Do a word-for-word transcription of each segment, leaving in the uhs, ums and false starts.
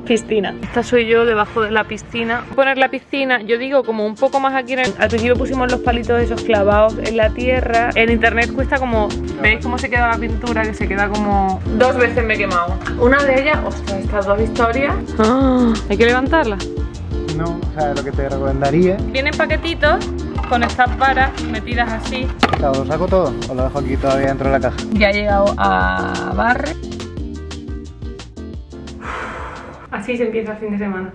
Piscina. Esta soy yo debajo de la piscina. Poner la piscina, yo digo como un poco más aquí en el... Al principio pusimos los palitos esos clavados en la tierra. En internet cuesta como... ¿Veis cómo se queda la pintura? Que se queda como... Dos veces me he quemado. Una de ellas... Ostras, estas dos historias... Ah, ¿hay que levantarla? No, o sea, lo que te recomendaría... Vienen paquetitos con estas varas metidas así. Claro, ¿lo saco todo o lo dejo aquí todavía dentro de la caja? Ya he llegado a Barre. Así se empieza el fin de semana.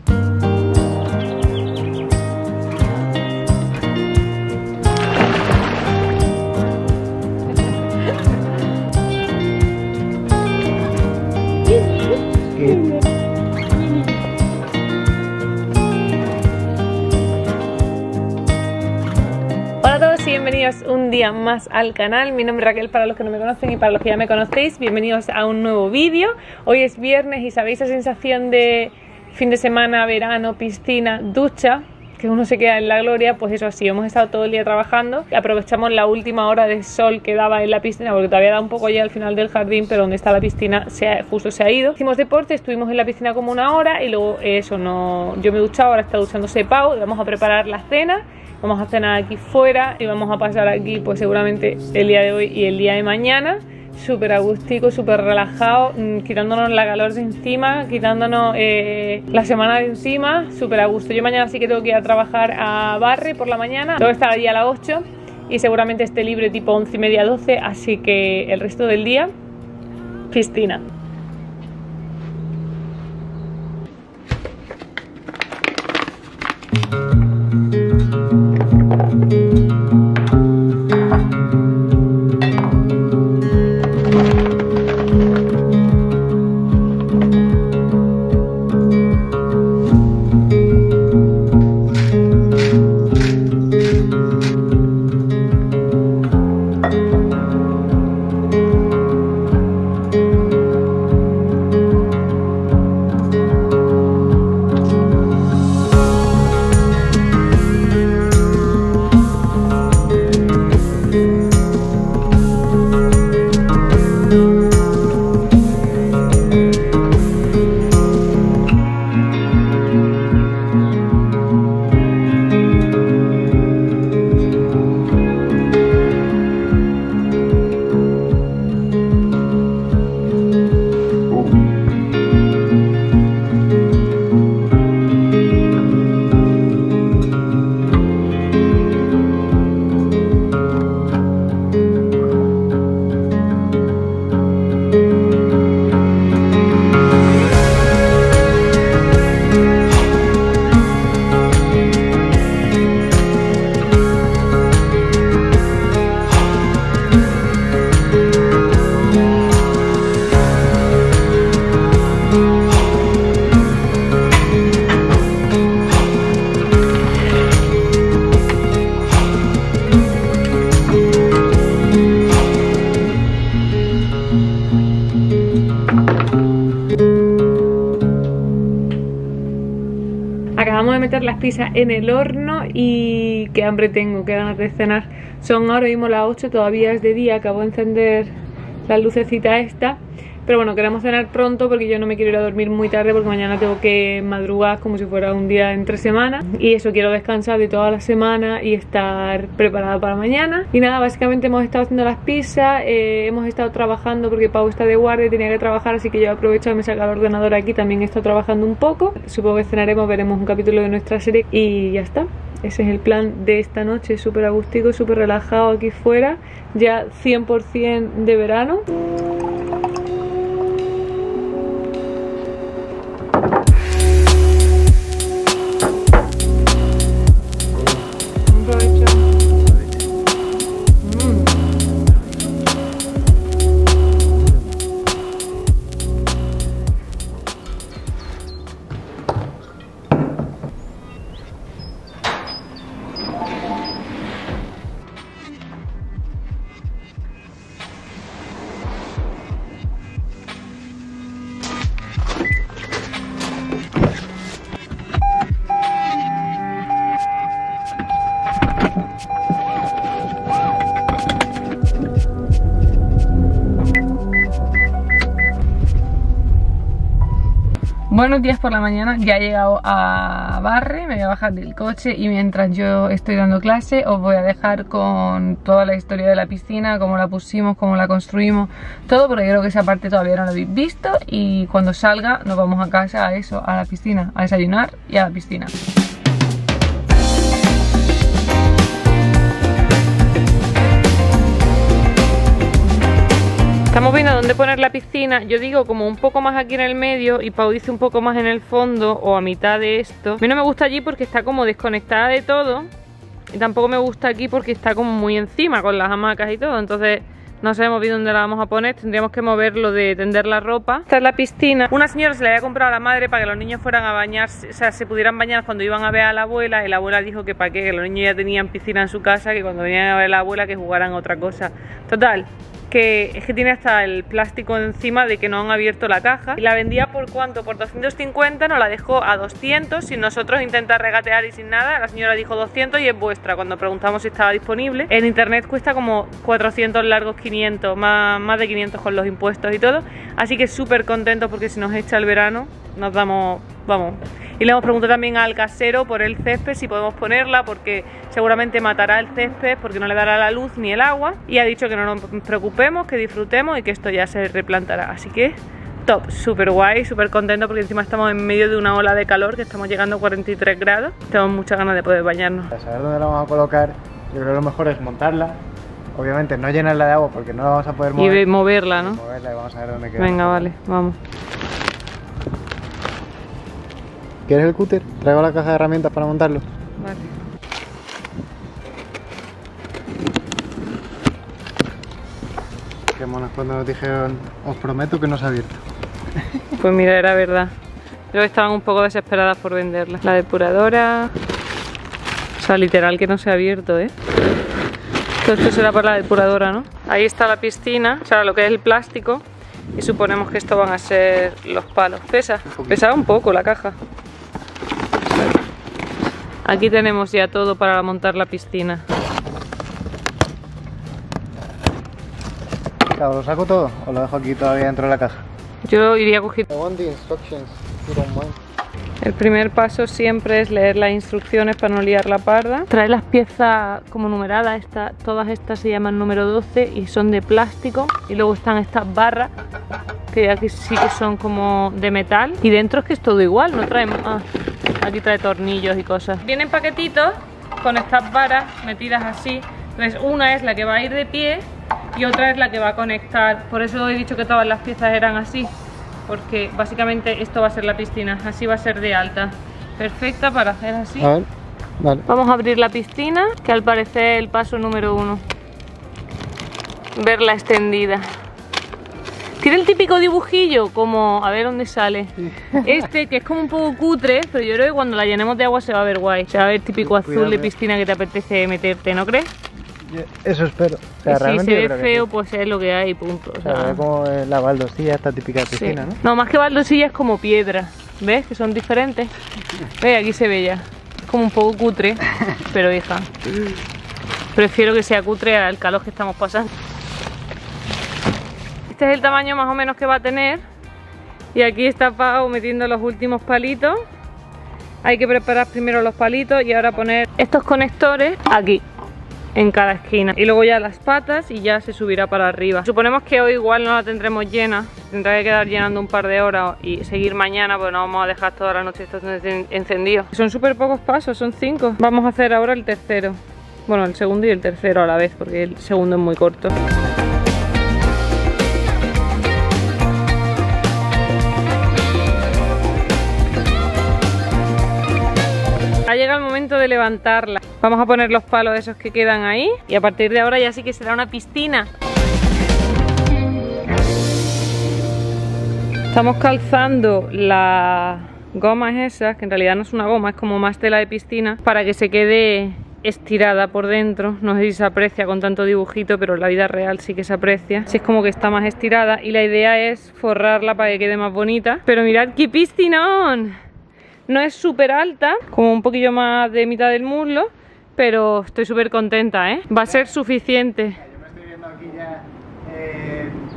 Hola a todos y bienvenidos un día más al canal. Mi nombre es Raquel para los que no me conocen y para los que ya me conocéis, bienvenidos a un nuevo vídeo. Hoy es viernes y sabéis esa sensación de fin de semana, verano, piscina, ducha, que uno se queda en la gloria. Pues eso así, hemos estado todo el día trabajando. Aprovechamos la última hora de sol que daba en la piscina, porque todavía da un poco ya al final del jardín, pero donde está la piscina se ha, justo se ha ido. Hicimos deporte, estuvimos en la piscina como una hora y luego eso, no, yo me he duchado, ahora está duchándose Pau y vamos a preparar la cena. Vamos a cenar aquí fuera y vamos a pasar aquí pues seguramente el día de hoy y el día de mañana. Súper agustico, súper relajado, mmm, quitándonos la calor de encima, quitándonos eh, la semana de encima, súper a gusto. Yo mañana sí que tengo que ir a trabajar a Barre por la mañana, tengo que estar allí a las ocho y seguramente esté libre tipo once y media, doce, así que el resto del día, piscina. Acabamos de meter las pizzas en el horno y qué hambre tengo, qué ganas de cenar. Son ahora mismo las ocho, todavía es de día, acabo de encender la lucecita esta. Pero bueno, queremos cenar pronto porque yo no me quiero ir a dormir muy tarde porque mañana tengo que madrugar como si fuera un día entre semana. Y eso, quiero descansar de toda la semana y estar preparada para mañana. Y nada, básicamente hemos estado haciendo las pizzas, eh, hemos estado trabajando porque Pau está de guardia y tenía que trabajar, así que yo he aprovechado y me he sacado el ordenador aquí, también he estado trabajando un poco. Supongo que cenaremos, veremos un capítulo de nuestra serie y ya está. Ese es el plan de esta noche, súper agustico, súper relajado aquí fuera, ya cien por cien de verano. Buenos días por la mañana, ya he llegado a Barre, me voy a bajar del coche y mientras yo estoy dando clase os voy a dejar con toda la historia de la piscina, cómo la pusimos, cómo la construimos, todo, porque creo que esa parte todavía no la habéis visto y cuando salga nos vamos a casa a eso, a la piscina, a desayunar y a la piscina. Estamos viendo dónde poner la piscina. Yo digo como un poco más aquí en el medio y Pau dice un poco más en el fondo o a mitad de esto. A mí no me gusta allí porque está como desconectada de todo y tampoco me gusta aquí porque está como muy encima con las hamacas y todo. Entonces no sabemos bien dónde la vamos a poner. Tendríamos que mover lo de tender la ropa. Esta es la piscina. Una señora se le había comprado a la madre para que los niños fueran a bañarse, o sea, se pudieran bañar cuando iban a ver a la abuela. Y la abuela dijo que para qué, que los niños ya tenían piscina en su casa, que cuando venían a ver a la abuela que jugaran a otra cosa. Total, que es que tiene hasta el plástico encima de que no han abierto la caja. Y la vendía por cuánto, por doscientos cincuenta, nos la dejó a doscientos sin nosotros intentar regatear y sin nada. La señora dijo doscientos y es vuestra cuando preguntamos si estaba disponible. En internet cuesta como cuatrocientos largos, quinientos, más, más de quinientos con los impuestos y todo. Así que súper contentos porque si nos echa el verano nos damos, vamos. Y le hemos preguntado también al casero por el césped si podemos ponerla, porque seguramente matará el césped porque no le dará la luz ni el agua. Y ha dicho que no nos preocupemos, que disfrutemos y que esto ya se replantará. Así que top, súper guay, súper contento porque encima estamos en medio de una ola de calor que estamos llegando a cuarenta y tres grados. Tenemos muchas ganas de poder bañarnos. Para saber dónde la vamos a colocar, yo creo que lo mejor es montarla. Obviamente no llenarla de agua porque no la vamos a poder mover. Y moverla, ¿no? Y moverla y vamos a ver dónde queda. Venga, vale, vamos. ¿Quieres el cúter? Traigo la caja de herramientas para montarlo. Vale. Qué monas cuando nos dijeron, os prometo que no se ha abierto. Pues mira, era verdad. Creo que estaban un poco desesperadas por venderla. La depuradora... O sea, literal que no se ha abierto, ¿eh? Todo esto será para la depuradora, ¿no? Ahí está la piscina, o sea, lo que es el plástico. Y suponemos que esto van a ser los palos. Pesa, pesaba un poco la caja. Aquí tenemos ya todo para montar la piscina. Claro, ¿lo saco todo o lo dejo aquí todavía dentro de la caja? Yo iría cogiendo. I want the instructions, if you don't mind. El primer paso siempre es leer las instrucciones para no liar la parda. Trae las piezas como numeradas, esta, todas estas se llaman número doce y son de plástico. Y luego están estas barras, que aquí sí que son como de metal. Y dentro es que es todo igual, no trae más. Aquí trae tornillos y cosas. Vienen paquetitos con estas varas metidas así. Entonces una es la que va a ir de pie y otra es la que va a conectar. Por eso he dicho que todas las piezas eran así, porque básicamente esto va a ser la piscina, así va a ser de alta, perfecta para hacer así. A ver, vale. Vamos a abrir la piscina, que al parecer es el paso número uno, verla extendida. Tiene el típico dibujillo, como, a ver dónde sale, este que es como un poco cutre, pero yo creo que cuando la llenemos de agua se va a ver guay, se va a ver típico azul de piscina que te apetece meterte, ¿no crees? Eso espero. O sea, si se ve feo, sí, pues es lo que hay, punto. O sea, se ve como la baldosilla, esta típica de piscina, sí. ¿no? No, más que baldosilla es como piedra, ¿ves? Que son diferentes. ¿Ves? Aquí se ve ya. Es como un poco cutre, pero hija, prefiero que sea cutre al calor que estamos pasando. Este es el tamaño más o menos que va a tener. Y aquí está Pau metiendo los últimos palitos. Hay que preparar primero los palitos y ahora poner estos conectores aquí, en cada esquina, y luego ya las patas y ya se subirá para arriba. Suponemos que hoy igual no la tendremos llena, tendrá que quedar llenando un par de horas y seguir mañana, porque no vamos a dejar toda la noche esto encendido. Son súper pocos pasos, son cinco. Vamos a hacer ahora el tercero, bueno, el segundo y el tercero a la vez, porque el segundo es muy corto. Ha llegado el momento de levantarla. Vamos a poner los palos esos que quedan ahí y a partir de ahora ya sí que será una piscina. Estamos calzando las gomas esas, que en realidad no es una goma, es como más tela de piscina, para que se quede estirada por dentro. No sé si se aprecia con tanto dibujito, pero en la vida real sí que se aprecia. Sí, es como que está más estirada y la idea es forrarla para que quede más bonita. Pero mirad qué piscinón. No es súper alta, como un poquillo más de mitad del muslo, pero estoy súper contenta, ¿eh? Va a ser suficiente. Yo me estoy viendo aquí ya, eh, vamos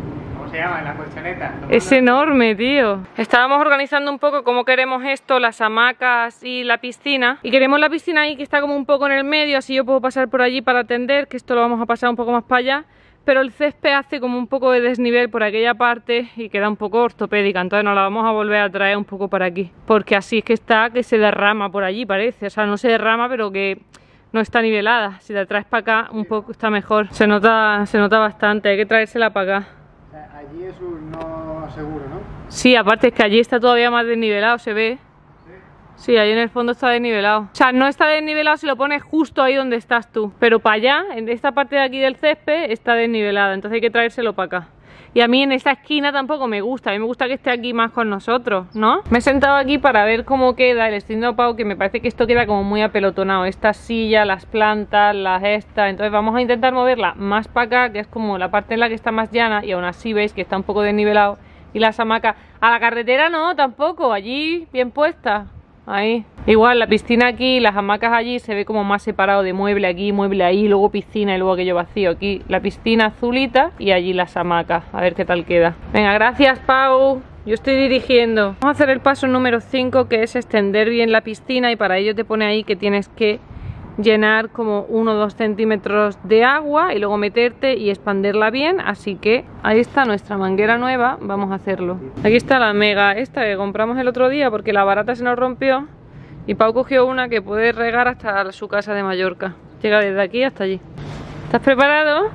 se llama, la colchoneta. Es enorme, tío. Estábamos organizando un poco cómo queremos esto, las hamacas y la piscina. Y queremos la piscina ahí que está como un poco en el medio, así yo puedo pasar por allí para atender, que esto lo vamos a pasar un poco más para allá. Pero el césped hace como un poco de desnivel por aquella parte y queda un poco ortopédica, entonces nos la vamos a volver a traer un poco para aquí. Porque así es que está, que se derrama por allí parece, o sea, no se derrama pero que no está nivelada. Si la traes para acá un poco está mejor, se nota, se nota bastante, hay que traérsela para acá. O sea, allí es un no seguro, ¿no? Sí, aparte es que allí está todavía más desnivelado, se ve. Sí, ahí en el fondo está desnivelado. O sea, no está desnivelado si lo pones justo ahí donde estás tú. Pero para allá, en esta parte de aquí del césped, está desnivelada. Entonces hay que traérselo para acá. Y a mí en esta esquina tampoco me gusta. A mí me gusta que esté aquí más con nosotros, ¿no? Me he sentado aquí para ver cómo queda. Le estoy diciendo a Pau que me parece que esto queda como muy apelotonado. Esta silla, las plantas, las estas. Entonces vamos a intentar moverla más para acá, que es como la parte en la que está más llana. Y aún así veis que está un poco desnivelado. Y las hamacas. A la carretera no, tampoco. Allí bien puesta. Ahí. Igual la piscina aquí, las hamacas allí se ve como más separado de mueble aquí, mueble ahí, luego piscina y luego aquello vacío. Aquí la piscina azulita y allí las hamacas. A ver qué tal queda. Venga, gracias Pau. Yo estoy dirigiendo. Vamos a hacer el paso número cinco, que es extender bien la piscina, y para ello te pone ahí que tienes que llenar como uno o dos centímetros de agua y luego meterte y expandirla bien. Así que ahí está nuestra manguera nueva, vamos a hacerlo. Aquí está la mega esta que compramos el otro día porque la barata se nos rompió y Pau cogió una que puede regar hasta su casa de Mallorca. Llega desde aquí hasta allí. ¿Estás preparado?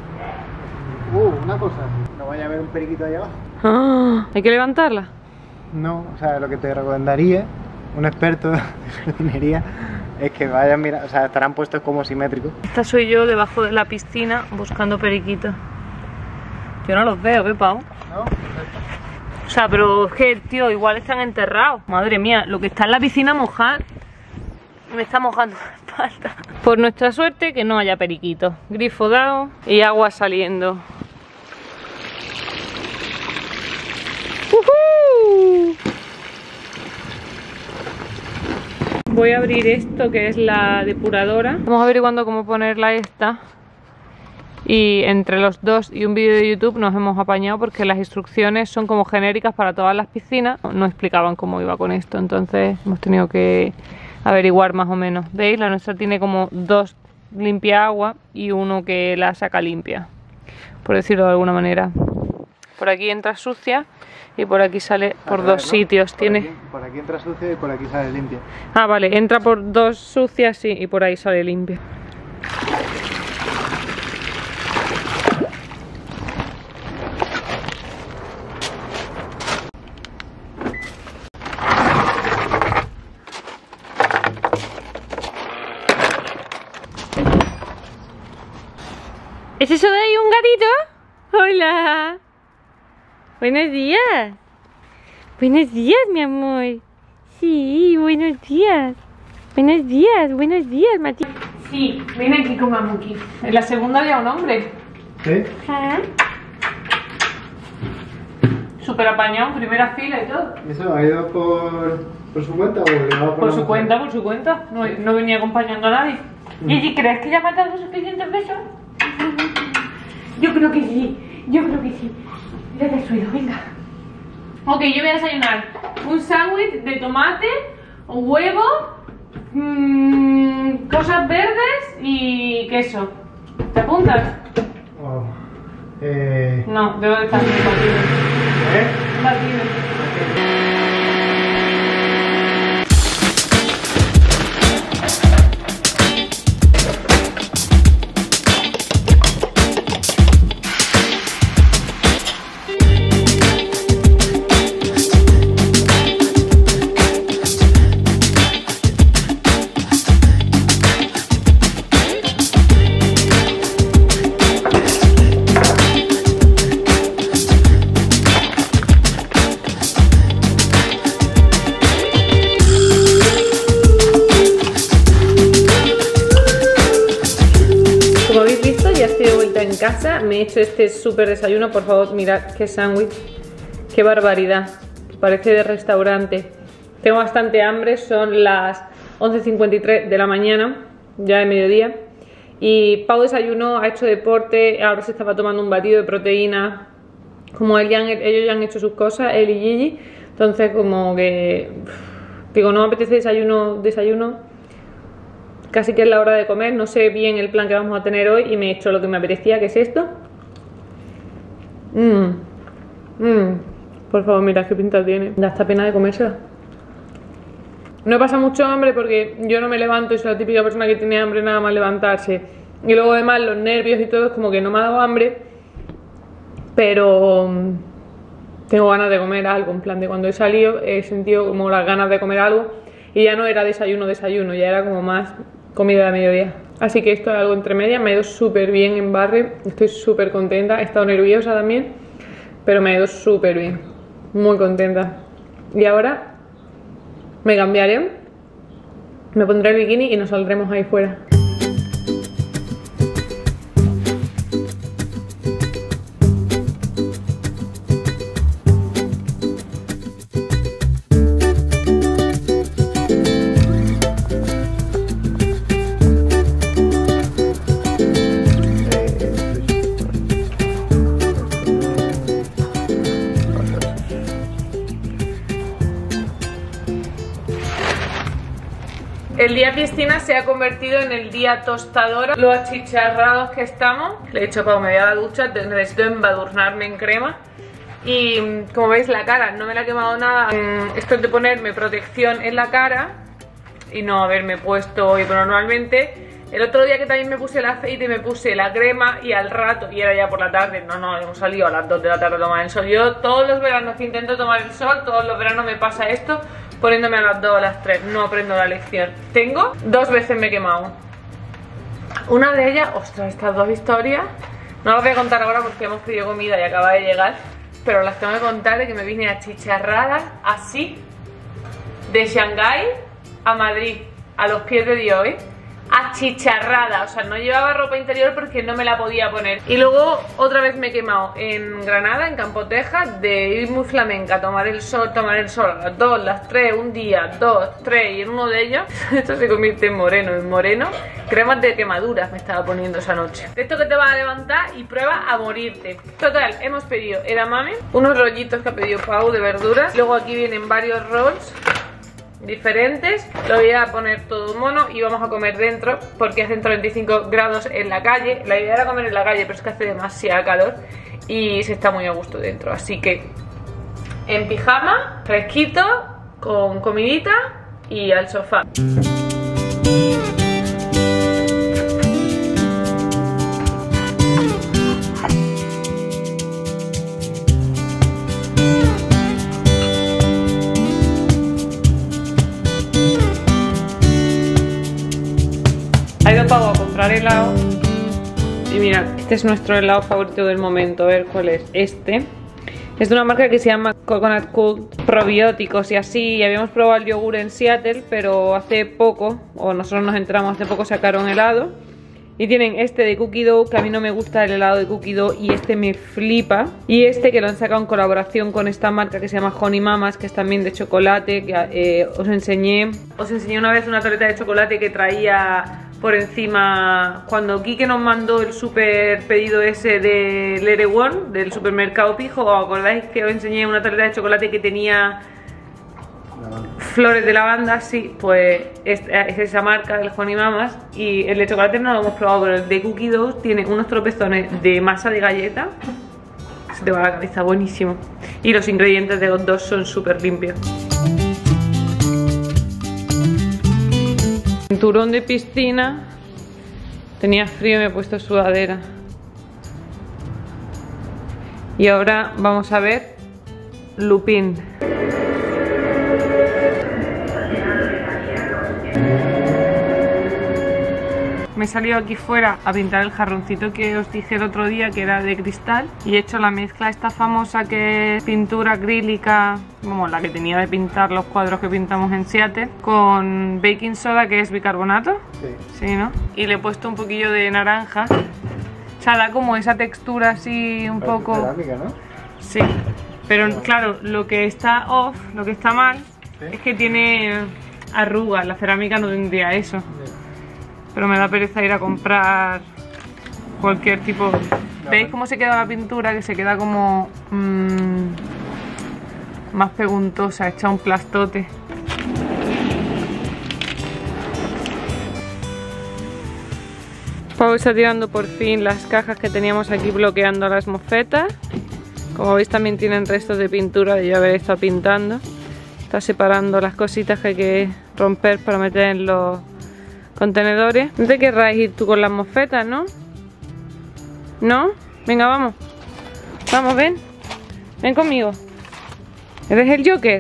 Uh, una cosa, no vaya a haber un periquito allá abajo. Ah, ¿hay que levantarla? No, o sea, lo que te recomendaría un experto de jardinería es que vayan, mira, o sea, estarán puestos como simétricos. Esta soy yo debajo de la piscina buscando periquitos. Yo no los veo, ¿eh, Pau? ¿No? O sea, pero es que, tío, igual están enterrados. Madre mía, lo que está en la piscina mojar me está mojando la espalda. Por nuestra suerte que no haya periquitos. Grifo dado y agua saliendo. ¡Uhú! Voy a abrir esto que es la depuradora. Estamos averiguando cómo ponerla esta. Y entre los dos y un vídeo de YouTube nos hemos apañado porque las instrucciones son como genéricas para todas las piscinas. No explicaban cómo iba con esto, entonces hemos tenido que averiguar más o menos. ¿Veis? La nuestra tiene como dos limpia agua y uno que la saca limpia, por decirlo de alguna manera. Por aquí entra sucia y por aquí sale por dos sitios. Por Tiene... aquí, por aquí entra sucia y por aquí sale limpia. Ah, vale, entra por dos sucias, sí, y por ahí sale limpia. ¿Es eso de ahí un gatito? Hola. Buenos días. Buenos días, mi amor. Sí, buenos días. Buenos días, buenos días, Mati. Sí, viene aquí con Mamuki. En la segunda había un hombre. ¿Sí? ¿Ah? Súper apañado, primera fila y todo. ¿Eso ha ido por, por su cuenta o le va por Por la su mujer? cuenta, por su cuenta. No, no venía acompañando a nadie. Mm. Gigi, ¿crees que ya me has dado suficientes besos? Yo creo que sí, yo creo que sí. Ya te has subido, venga. Ok, yo voy a desayunar un sándwich de tomate, huevo, mmm, cosas verdes y queso. ¿Te apuntas? Oh. Eh... No, debo de estar bien batido. ¿Eh? Batido. En casa me he hecho este súper desayuno. Por favor, mirad qué sándwich, qué barbaridad, parece de restaurante. Tengo bastante hambre, son las once cincuenta y tres de la mañana, ya de mediodía. Y Pau desayunó, ha hecho deporte, ahora se estaba tomando un batido de proteína como él ya han, ellos ya han hecho sus cosas, él y Gigi, entonces como que digo, no me apetece desayuno, desayuno, casi que es la hora de comer, no sé bien el plan que vamos a tener hoy y me he hecho lo que me apetecía, que es esto. Mmm, mmm, por favor, mira qué pinta tiene, da hasta pena de comérsela. No he pasado mucho hambre porque yo no me levanto y soy la típica persona que tiene hambre nada más levantarse. Y luego además los nervios y todo es como que no me ha dado hambre. Pero tengo ganas de comer algo, en plan de cuando he salido he sentido como las ganas de comer algo. Y ya no era desayuno, desayuno, ya era como más comida de mediodía. Así que esto es algo entre medias, me ha ido súper bien en Barre. Estoy súper contenta, he estado nerviosa también, pero me ha ido súper bien, muy contenta. Y ahora me cambiaré, me pondré el bikini y nos saldremos ahí fuera. El día piscina se ha convertido en el día tostadora. Lo achicharrados que estamos. Le he hecho cuando me voy a la ducha, necesito embadurnarme en crema. Y como veis la cara no me la ha quemado nada. Esto es de ponerme protección en la cara y no haberme puesto hoy, pero normalmente el otro día que también me puse el aceite me puse la crema y al rato, y era ya por la tarde, no, no, hemos salido a las dos de la tarde a tomar el sol. Yo todos los veranos que intento tomar el sol, todos los veranos me pasa esto, poniéndome a las dos o a las tres, no aprendo la lección. Tengo, dos veces me he quemado. Una de ellas, ostras, estas dos historias, no las voy a contar ahora porque hemos pedido comida y acaba de llegar, pero las tengo que contar de que me vine achicharrada así, de Shanghái a Madrid, a los pies de Dios, ¿eh? Achicharrada, o sea, no llevaba ropa interior porque no me la podía poner. Y luego otra vez me he quemado en Granada, en Campo Tejas, de ir muy flamenca, tomar el sol, tomar el sol a las dos, las tres, un día, dos, tres, y en uno de ellos esto se convierte en moreno, en moreno. Cremas de quemaduras me estaba poniendo esa noche. De esto que te vas a levantar y prueba a morirte. Total, hemos pedido edamame, unos rollitos que ha pedido Pau de verduras. Luego aquí vienen varios rolls diferentes, lo voy a poner todo mono y vamos a comer dentro porque hace treinta y cinco grados en la calle. La idea era comer en la calle, pero es que hace demasiada calor y se está muy a gusto dentro, así que en pijama, fresquito, con comidita y al sofá. Ha ido Pau a comprar helado y mira, este es nuestro helado favorito del momento. A ver cuál es. Este es de una marca que se llama Coconut Cult, probióticos y así. Habíamos probado el yogur en Seattle, pero hace poco, o nosotros nos entramos hace poco, sacaron helado. Y tienen este de Cookie Dough, que a mí no me gusta el helado de Cookie Dough y este me flipa. Y este que lo han sacado en colaboración con esta marca que se llama Honey Mamas, que es también de chocolate, que eh, os enseñé. Os enseñé una vez una tableta de chocolate que traía por encima, cuando Kike nos mandó el super pedido ese de Lere One, del supermercado Pijo. ¿Os acordáis que os enseñé una tableta de chocolate que tenía flores de lavanda? Sí, pues es, es esa marca, el Honey Mamas. Y el de chocolate no lo hemos probado, pero el de Cookie Dough tiene unos tropezones de masa de galleta, se te va la cabeza, buenísimo. Y los ingredientes de los dos son súper limpios. Cinturón de piscina, tenía frío y me he puesto sudadera. Y ahora vamos a ver Lupin. Me he salido aquí fuera a pintar el jarroncito que os dije el otro día, que era de cristal, y he hecho la mezcla esta famosa que es pintura acrílica, como la que tenía de pintar los cuadros que pintamos en Seattle, con baking soda, que es bicarbonato. Sí. Sí, ¿no? Y le he puesto un poquillo de naranja. O sea, da como esa textura así un poco... cerámica, ¿no? Sí. Pero claro, lo que está off, lo que está mal, ¿sí? Es que tiene arrugas. La cerámica no tendría eso. Sí. Pero me da pereza ir a comprar cualquier tipo ¿Veis cómo se queda la pintura? Que se queda como mmm, más peguntosa, hecha un plastote. Pau está tirando por fin las cajas que teníamos aquí bloqueando las mofetas. Como veis también tienen restos de pintura de yo haber estado pintando. Está separando las cositas que hay que romper para meter en los contenedores. No te querrás ir tú con las mofetas, ¿no? ¿No? Venga, vamos. Vamos, ven. Ven conmigo. ¿Eres el Joker?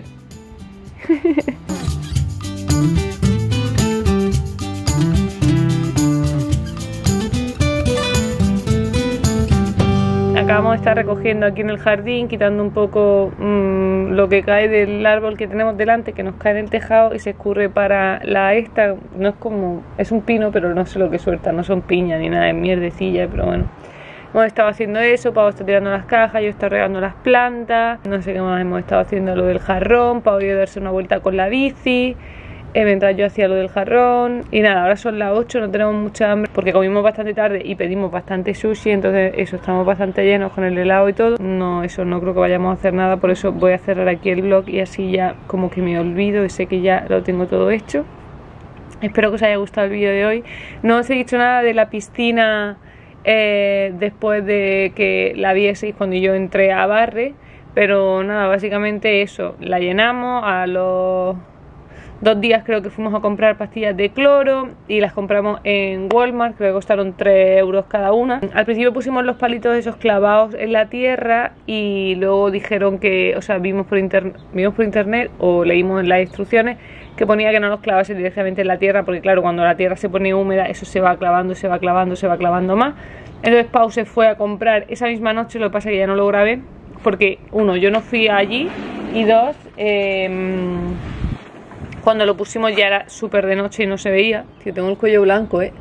Acabamos de estar recogiendo aquí en el jardín, quitando un poco mmm, lo que cae del árbol que tenemos delante, que nos cae en el tejado y se escurre para la esta. No es como, es un pino, pero no sé lo que suelta, no son piñas ni nada, es mierdecilla, pero bueno. Hemos estado haciendo eso, Pau está tirando las cajas, yo estoy regando las plantas, no sé qué más hemos estado haciendo, lo del jarrón, Pau iba a darse una vuelta con la bici. Mientras yo hacía lo del jarrón. Y nada, ahora son las ocho, no tenemos mucha hambre porque comimos bastante tarde y pedimos bastante sushi. Entonces eso, estamos bastante llenos con el helado y todo. No, eso no creo que vayamos a hacer nada. Por eso voy a cerrar aquí el vlog y así ya como que me olvido y sé que ya lo tengo todo hecho. Espero que os haya gustado el vídeo de hoy. No os he dicho nada de la piscina eh, después de que la vieseis cuando yo entré a Barre. Pero nada, básicamente eso, la llenamos a los... Dos días creo que fuimos a comprar pastillas de cloro y las compramos en Walmart, creo que costaron tres euros cada una. Al principio pusimos los palitos esos clavados en la tierra y luego dijeron que, o sea, vimos por, inter vimos por internet o leímos en las instrucciones que ponía que no los clavase directamente en la tierra porque claro, cuando la tierra se pone húmeda eso se va clavando, se va clavando, se va clavando más. Entonces Pau se fue a comprar esa misma noche, lo que pasa es que ya no lo grabé porque uno, yo no fui allí y dos... Eh, Cuando lo pusimos ya era súper de noche y no se veía. Tío, tengo el cuello blanco, ¿eh?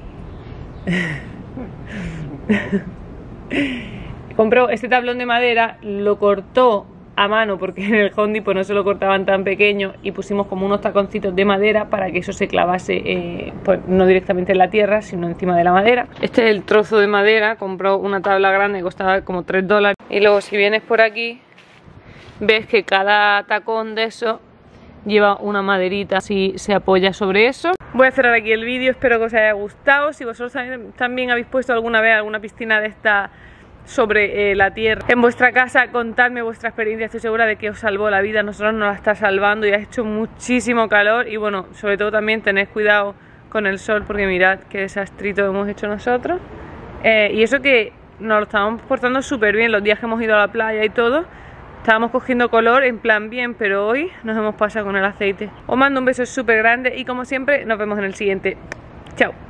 Compró este tablón de madera, lo cortó a mano porque en el Home Depot no se lo cortaban tan pequeño y pusimos como unos taconcitos de madera para que eso se clavase, eh, pues no directamente en la tierra, sino encima de la madera. Este es el trozo de madera, compró una tabla grande que costaba como tres dólares. Y luego si vienes por aquí, ves que cada tacón de eso lleva una maderita, así se apoya sobre eso. Voy a cerrar aquí el vídeo, espero que os haya gustado. Si vosotros también habéis puesto alguna vez alguna piscina de esta sobre eh, la tierra en vuestra casa, contadme vuestra experiencia, estoy segura de que os salvó la vida. Nosotros nos la está salvando y ha hecho muchísimo calor y bueno, sobre todo también tened cuidado con el sol porque mirad qué desastrito hemos hecho nosotros. Eh, y eso que nos lo estábamos portando súper bien los días que hemos ido a la playa y todo. Estábamos cogiendo color en plan bien, pero hoy nos hemos pasado con el aceite. Os mando un beso súper grande y como siempre nos vemos en el siguiente. Chao.